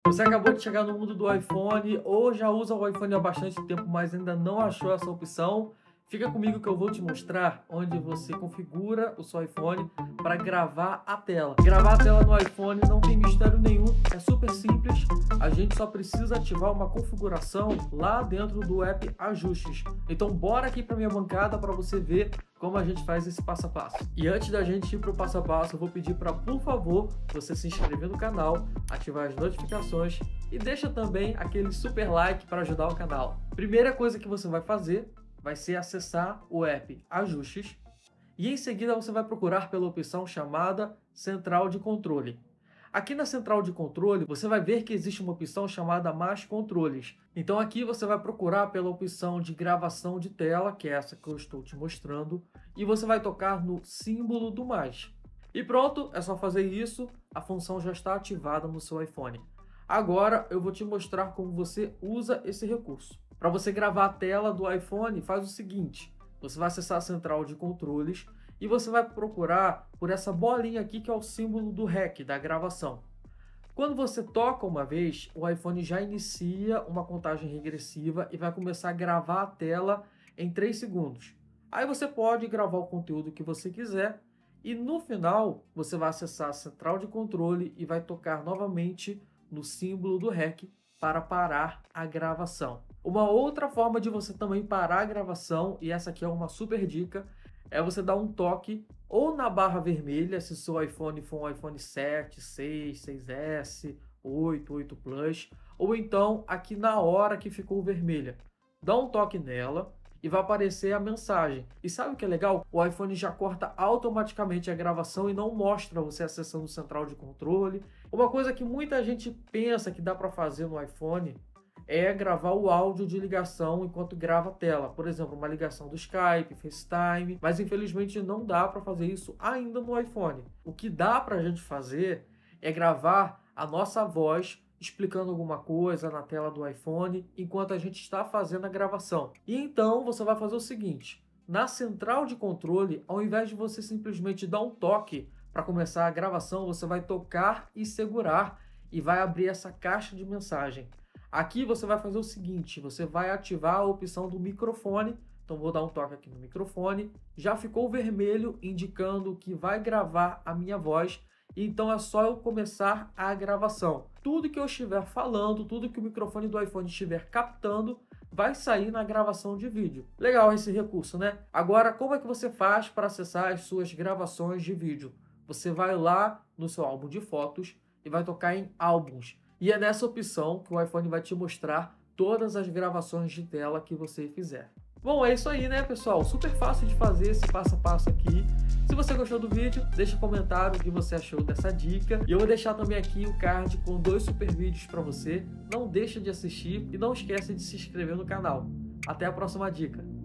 Você acabou de chegar no mundo do iPhone ou já usa o iPhone há bastante tempo, mas ainda não achou essa opção? Fica comigo que eu vou te mostrar onde você configura o seu iPhone para gravar a tela. Gravar a tela no iPhone não tem mistério nenhum, é super simples. A gente só precisa ativar uma configuração lá dentro do app Ajustes. Então bora aqui para minha bancada para você ver como a gente faz esse passo a passo. E antes da gente ir para o passo a passo, eu vou pedir para, por favor, você se inscrever no canal, ativar as notificações e deixa também aquele super like para ajudar o canal. Primeira coisa que você vai fazer vai ser acessar o app Ajustes e em seguida você vai procurar pela opção chamada Central de Controle. Aqui na Central de Controle você vai ver que existe uma opção chamada Mais Controles. Então aqui você vai procurar pela opção de gravação de tela, que é essa que eu estou te mostrando, e você vai tocar no símbolo do mais. E pronto, é só fazer isso, a função já está ativada no seu iPhone. Agora eu vou te mostrar como você usa esse recurso. Para você gravar a tela do iPhone, faz o seguinte: você vai acessar a Central de Controles e você vai procurar por essa bolinha aqui que é o símbolo do REC, da gravação. Quando você toca uma vez, o iPhone já inicia uma contagem regressiva e vai começar a gravar a tela em 3 segundos. Aí você pode gravar o conteúdo que você quiser e no final você vai acessar a Central de Controle e vai tocar novamente no símbolo do REC para parar a gravação. Uma outra forma de você também parar a gravação, e essa aqui é uma super dica, é você dar um toque ou na barra vermelha, se o seu iPhone for um iPhone 7, 6, 6S, 8, 8 Plus, ou então aqui na hora que ficou vermelha. Dá um toque nela e vai aparecer a mensagem. E sabe o que é legal? O iPhone já corta automaticamente a gravação e não mostra você acessando o Central de Controle. Uma coisa que muita gente pensa que dá para fazer no iPhone é gravar o áudio de ligação enquanto grava a tela. Por exemplo, uma ligação do Skype, FaceTime, mas infelizmente não dá para fazer isso ainda no iPhone. O que dá para a gente fazer é gravar a nossa voz explicando alguma coisa na tela do iPhone enquanto a gente está fazendo a gravação. E então você vai fazer o seguinte: na Central de Controle, ao invés de você simplesmente dar um toque para começar a gravação, você vai tocar e segurar e vai abrir essa caixa de mensagem. Aqui você vai fazer o seguinte: você vai ativar a opção do microfone. Então vou dar um toque aqui no microfone. Já ficou vermelho indicando que vai gravar a minha voz. Então é só eu começar a gravação. Tudo que eu estiver falando, tudo que o microfone do iPhone estiver captando, vai sair na gravação de vídeo. Legal esse recurso, né? Agora, como é que você faz para acessar as suas gravações de vídeo? Você vai lá no seu álbum de fotos e vai tocar em álbuns. E é nessa opção que o iPhone vai te mostrar todas as gravações de tela que você fizer. Bom, é isso aí, né, pessoal? Super fácil de fazer esse passo a passo aqui. Se você gostou do vídeo, deixa um comentário o que você achou dessa dica. E eu vou deixar também aqui o card com 2 super vídeos para você. Não deixa de assistir e não esquece de se inscrever no canal. Até a próxima dica.